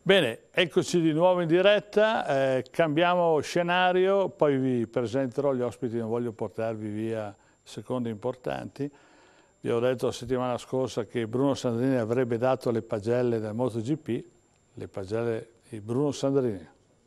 Bene, eccoci di nuovo in diretta, cambiamo scenario, poi vi presenterò gli ospiti, non voglio portarvi via secondi importanti. Vi ho detto la settimana scorsa che Bruno Sandrini avrebbe dato le pagelle del MotoGP, le pagelle di Bruno Sandrini.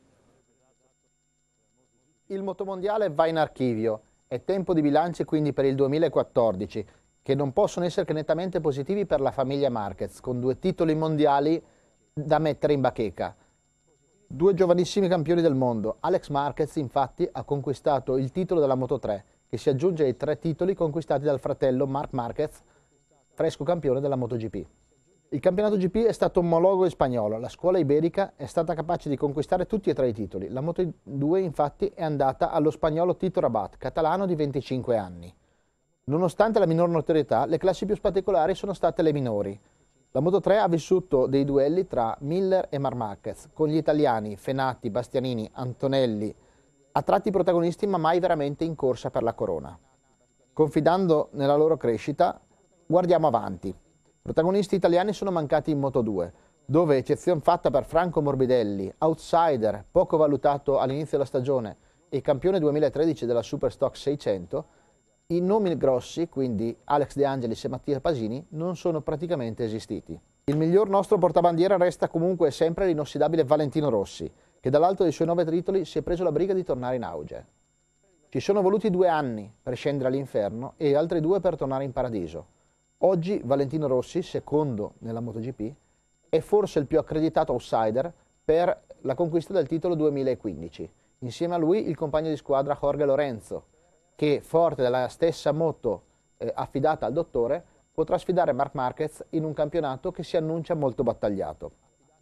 Il motomondiale va in archivio, è tempo di bilanci quindi per il 2014, che non possono essere che nettamente positivi per la famiglia Marquez, con 2 titoli mondiali da mettere in bacheca. 2 giovanissimi campioni del mondo. Alex Marquez infatti ha conquistato il titolo della Moto3, che si aggiunge ai 3 titoli conquistati dal fratello Marc Marquez, fresco campione della MotoGP. Il campionato GP è stato omologo in spagnolo, la scuola iberica è stata capace di conquistare tutti e 3 i titoli. La Moto2 infatti è andata allo spagnolo Tito Rabat, catalano di 25 anni. Nonostante la minor notorietà, le classi più spettacolari sono state le minori. La Moto3 ha vissuto dei duelli tra Miller e Marc Marquez, con gli italiani Fenati, Bastianini, Antonelli, a tratti protagonisti ma mai veramente in corsa per la corona. Confidando nella loro crescita, guardiamo avanti. Protagonisti italiani sono mancati in Moto2, dove, eccezione fatta per Franco Morbidelli, outsider, poco valutato all'inizio della stagione e campione 2013 della Superstock 600, i nomi grossi, quindi Alex De Angelis e Mattia Pasini, non sono praticamente esistiti. Il miglior nostro portabandiera resta comunque sempre l'inossidabile Valentino Rossi, che dall'alto dei suoi 9 titoli si è preso la briga di tornare in auge. Ci sono voluti 2 anni per scendere all'inferno e altri 2 per tornare in paradiso. Oggi Valentino Rossi, secondo nella MotoGP, è forse il più accreditato outsider per la conquista del titolo 2015. Insieme a lui il compagno di squadra Jorge Lorenzo, che forte della stessa moto affidata al dottore, potrà sfidare Marc Marquez in un campionato che si annuncia molto battagliato.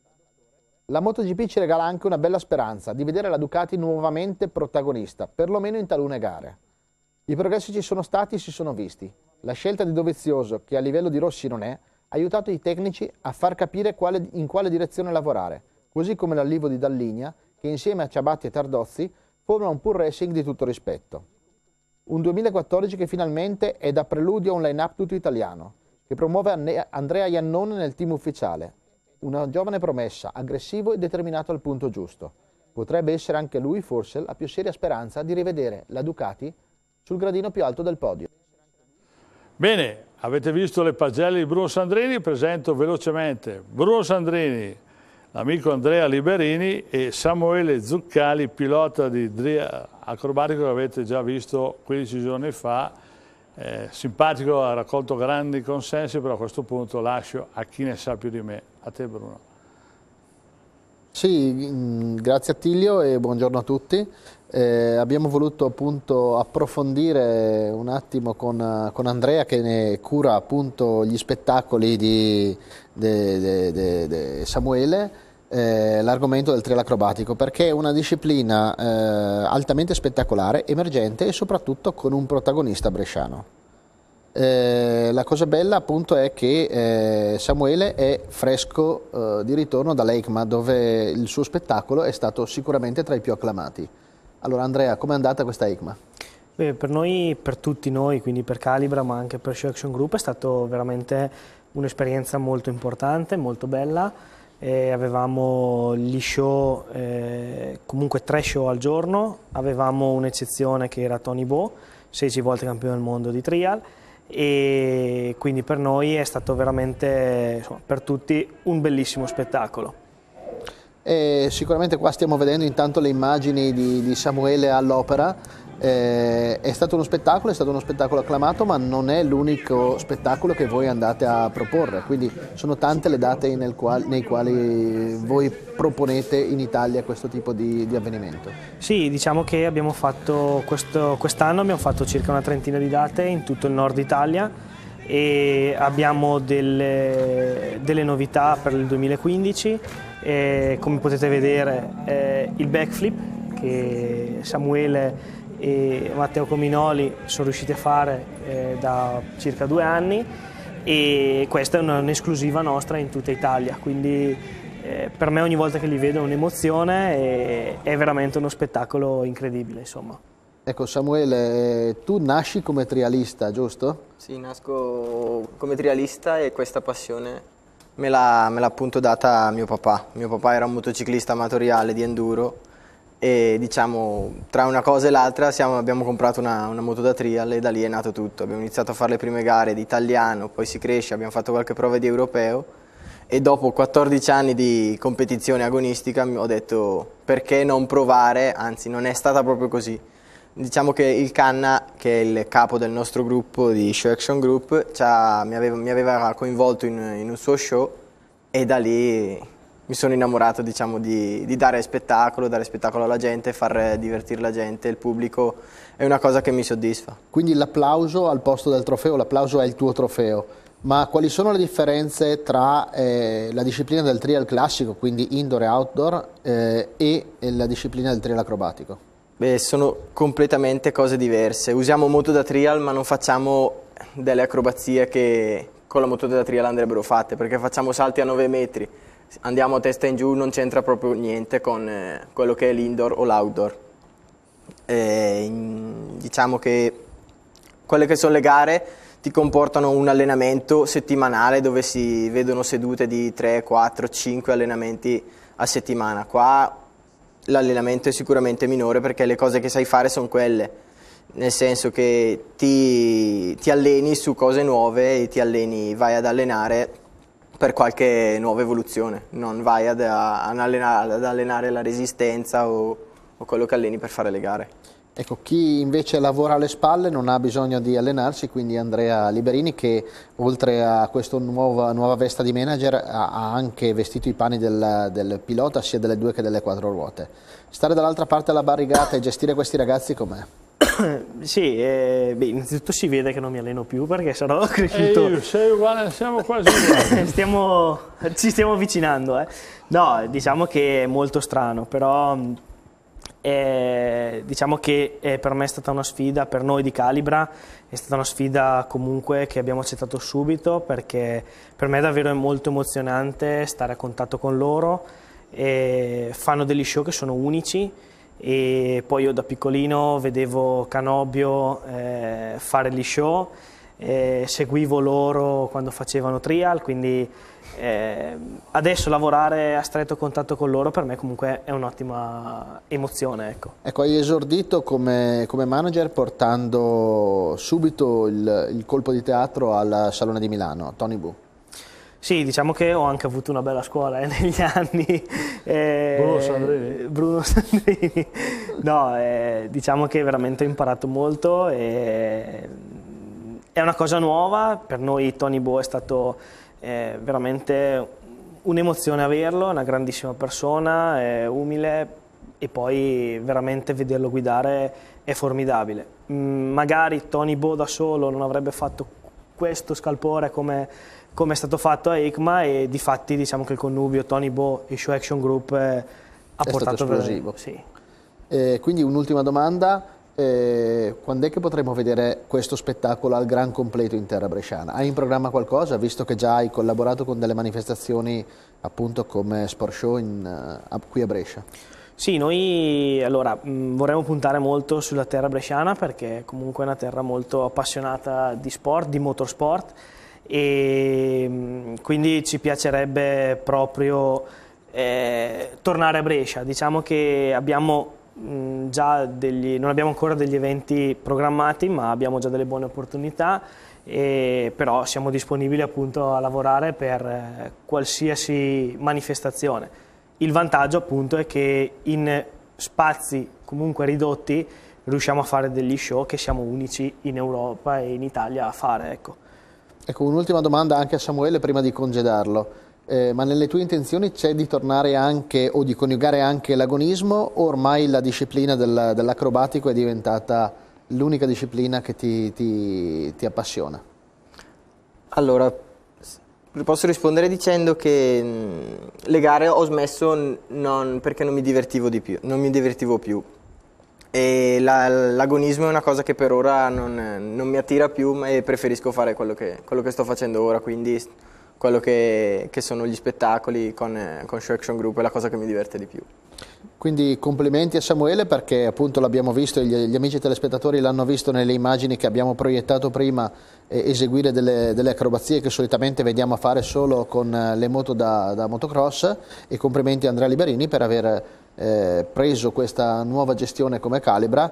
La MotoGP ci regala anche una bella speranza di vedere la Ducati nuovamente protagonista, perlomeno in talune gare. I progressi ci sono stati e si sono visti. La scelta di Dovizioso, che a livello di Rossi non è, ha aiutato i tecnici a far capire in quale direzione lavorare, così come l'arrivo di Dall'Igna, che insieme a Ciabatti e Tardozzi forma un pur racing di tutto rispetto. Un 2014 che finalmente è da preludio a un line-up tutto italiano, che promuove Andrea Iannone nel team ufficiale. Una giovane promessa, aggressivo e determinato al punto giusto. Potrebbe essere anche lui forse la più seria speranza di rivedere la Ducati sul gradino più alto del podio. Bene, avete visto le pagelle di Bruno Sandrini, presento velocemente Bruno Sandrini, l'amico Andrea Liberini e Samuele Zuccali, pilota di Dria acrobatico che avete già visto 15 giorni fa. Simpatico, ha raccolto grandi consensi, però a questo punto lascio a chi ne sa più di me. A te Bruno. Sì, grazie Attilio e buongiorno a tutti. Abbiamo voluto appunto approfondire un attimo con Andrea, che ne cura appunto gli spettacoli di Samuele, l'argomento del trial acrobatico, perché è una disciplina altamente spettacolare, emergente e soprattutto con un protagonista bresciano. La cosa bella appunto è che Samuele è fresco di ritorno dall'EICMA, dove il suo spettacolo è stato sicuramente tra i più acclamati. Allora Andrea, com'è andata questa EICMA? Beh, per noi, per tutti noi, quindi per Calibra ma anche per Show Action Group, è stata veramente un'esperienza molto importante, molto bella. Avevamo gli show, comunque 3 show al giorno, avevamo un'eccezione che era Tony Bo, 16 volte campione del mondo di trial, e quindi per noi è stato veramente, insomma, per tutti un bellissimo spettacolo. Sicuramente qua stiamo vedendo intanto le immagini di Samuele all'opera. È stato uno spettacolo acclamato, ma non è l'unico spettacolo che voi andate a proporre, quindi sono tante le date nei quali voi proponete in Italia questo tipo di avvenimento. Sì, diciamo che abbiamo fatto quest'anno abbiamo fatto circa una trentina di date in tutto il nord Italia e abbiamo delle novità per il 2015. Come potete vedere il backflip che Samuele e Matteo Cominoli sono riusciti a fare da circa 2 anni, e questa è un'esclusiva nostra in tutta Italia, quindi per me ogni volta che li vedo è un'emozione e è veramente uno spettacolo incredibile, insomma. Ecco Samuele, tu nasci come trialista, giusto? Sì, nasco come trialista e questa passione me l'ha appunto data mio papà. Mio papà era un motociclista amatoriale di enduro e diciamo tra una cosa e l'altra abbiamo comprato una moto da trial e da lì è nato tutto. Abbiamo iniziato a fare le prime gare di italiano, poi si cresce, abbiamo fatto qualche prova di europeo e dopo 14 anni di competizione agonistica ho detto perché non provare, anzi non è stata proprio così. Diciamo che il Canna, che è il capo del nostro gruppo di Show Action Group, mi aveva coinvolto in un suo show e da lì mi sono innamorato, diciamo, di dare spettacolo alla gente, far divertire la gente, il pubblico, è una cosa che mi soddisfa. Quindi l'applauso al posto del trofeo, l'applauso è il tuo trofeo. Ma quali sono le differenze tra la disciplina del trial classico, quindi indoor e outdoor, e la disciplina del trial acrobatico? Beh, sono completamente cose diverse. Usiamo moto da trial ma non facciamo delle acrobazie che con la moto da trial andrebbero fatte, perché facciamo salti a 9 metri, andiamo a testa in giù, non c'entra proprio niente con quello che è l'indoor o l'outdoor. Diciamo che quelle che sono le gare ti comportano un allenamento settimanale dove si vedono sedute di 3, 4, 5 allenamenti a settimana. Qua l'allenamento è sicuramente minore perché le cose che sai fare sono quelle, nel senso che ti alleni su cose nuove e vai ad allenare per qualche nuova evoluzione, non vai ad allenare la resistenza o quello che alleni per fare le gare. Ecco, chi invece lavora alle spalle non ha bisogno di allenarsi, quindi Andrea Liberini, che oltre a questa nuova veste di manager ha anche vestito i panni del pilota sia delle 2 che delle 4 ruote. Stare dall'altra parte della barricata e gestire questi ragazzi com'è? Sì, innanzitutto si vede che non mi alleno più perché sarò cresciuto. Sei uguale, siamo quasi uguali. Ci stiamo avvicinando. No, diciamo che è molto strano, però diciamo che per me è stata una sfida, per noi di Calibra è stata una sfida comunque che abbiamo accettato subito, perché per me davvero è molto emozionante stare a contatto con loro. Fanno degli show che sono unici e poi io da piccolino vedevo Canobbio fare gli show, seguivo loro quando facevano trial, quindi adesso lavorare a stretto contatto con loro per me comunque è un'ottima emozione. Ecco, hai esordito come manager portando subito il colpo di teatro al Salone di Milano, Tony Boo. Sì, diciamo che ho anche avuto una bella scuola negli anni. Bruno Sandrini. No, diciamo che veramente ho imparato molto. È una cosa nuova, per noi Tony Boo è stato veramente un'emozione averlo, è una grandissima persona, è umile e poi veramente vederlo guidare è formidabile. Magari Tony Boo da solo non avrebbe fatto questo scalpore come è stato fatto a EICMA e difatti diciamo che il connubio Tony Boo e Show Action Group ha portato esplosivo. Sì. Quindi un'ultima domanda, quando è che potremo vedere questo spettacolo al gran completo in terra bresciana? Hai in programma qualcosa, visto che già hai collaborato con delle manifestazioni appunto come Sport Show qui a Brescia? Sì, noi allora vorremmo puntare molto sulla terra bresciana perché comunque è una terra molto appassionata di sport, di motorsport, e quindi ci piacerebbe proprio tornare a Brescia. Diciamo che abbiamo non abbiamo ancora degli eventi programmati, ma abbiamo già delle buone opportunità, però siamo disponibili appunto a lavorare per qualsiasi manifestazione. Il vantaggio appunto è che in spazi comunque ridotti riusciamo a fare degli show che siamo unici in Europa e in Italia a fare. Ecco, un'ultima domanda anche a Samuele prima di congedarlo. Ma nelle tue intenzioni c'è di tornare anche o di coniugare anche l'agonismo, o ormai la disciplina dell'acrobatico è diventata l'unica disciplina che ti appassiona? Allora, posso rispondere dicendo che le gare ho smesso perché non mi divertivo più. E l'agonismo è una cosa che per ora non mi attira più e preferisco fare quello che sto facendo ora, quindi quello che sono gli spettacoli con Show Action Group, è la cosa che mi diverte di più. Quindi complimenti a Samuele, perché appunto l'abbiamo visto, gli amici telespettatori l'hanno visto nelle immagini che abbiamo proiettato prima, eseguire delle acrobazie che solitamente vediamo fare solo con le moto da motocross, e complimenti a Andrea Liberini per aver preso questa nuova gestione come Calibra,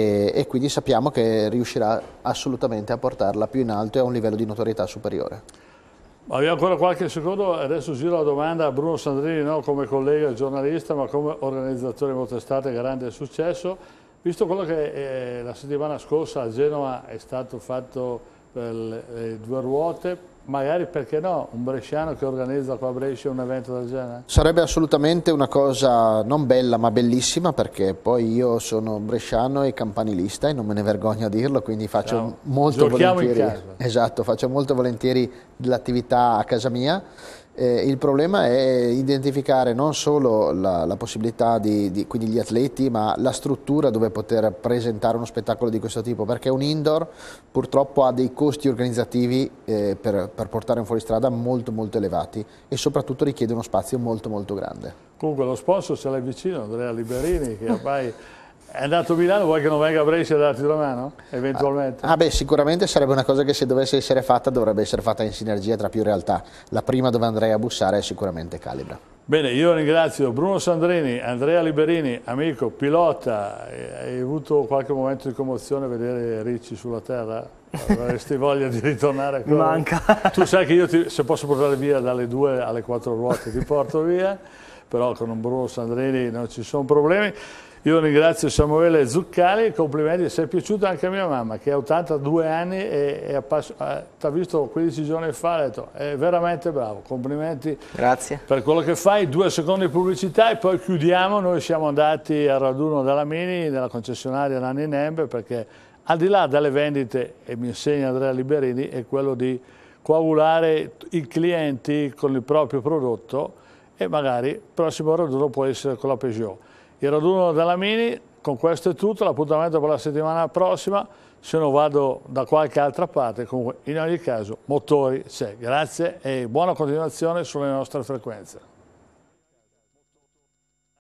e quindi sappiamo che riuscirà assolutamente a portarla più in alto e a un livello di notorietà superiore. Abbiamo ancora qualche secondo, adesso giro la domanda a Bruno Sandrini, non come collega e giornalista, ma come organizzatore motostate, grande successo. Visto quello che la settimana scorsa a Genova è stato fatto per le due ruote, magari perché no, un bresciano che organizza qua a Brescia un evento del genere? Sarebbe assolutamente una cosa non bella ma bellissima, perché poi io sono bresciano e campanilista e non me ne vergogno a dirlo, quindi faccio molto volentieri, in casa. esatto, faccio molto volentieri dell'attività a casa mia. Il problema è identificare non solo la possibilità quindi gli atleti, ma la struttura dove poter presentare uno spettacolo di questo tipo, perché un indoor purtroppo ha dei costi organizzativi per portare un fuoristrada molto elevati, e soprattutto richiede uno spazio molto grande. Comunque lo sponsor ce l'hai vicino, Andrea Liberini, che ormai è andato a Milano, vuoi che non venga a Brescia a darti una mano, eventualmente? Beh, sicuramente sarebbe una cosa che, se dovesse essere fatta, dovrebbe essere fatta in sinergia tra più realtà. La prima dove andrei a bussare è sicuramente Calibra. Bene, io ringrazio Bruno Sandrini, Andrea Liberini, amico, pilota. Hai avuto qualche momento di commozione a vedere Ricci sulla terra? Avresti voglia di ritornare a Mi manca. Tu sai che io se posso portare via dalle 2 alle 4 ruote ti porto via, però con un Bruno Sandrini non ci sono problemi. Io ringrazio Samuele Zuccali, complimenti, sei piaciuto anche a mia mamma che ha 82 anni e ti ha visto 15 giorni fa, ha detto è veramente bravo, complimenti. Grazie. Per quello che fai. 2 secondi di pubblicità e poi chiudiamo. Noi siamo andati al raduno della Mini, nella concessionaria Nanni Nembe, perché al di là delle vendite, e mi insegna Andrea Liberini, è quello di coagulare i clienti con il proprio prodotto, e magari il prossimo raduno può essere con la Peugeot. Il raduno della Mini, con questo è tutto, l'appuntamento per la settimana prossima, se non vado da qualche altra parte. Comunque in ogni caso motori c'è. Grazie e buona continuazione sulle nostre frequenze.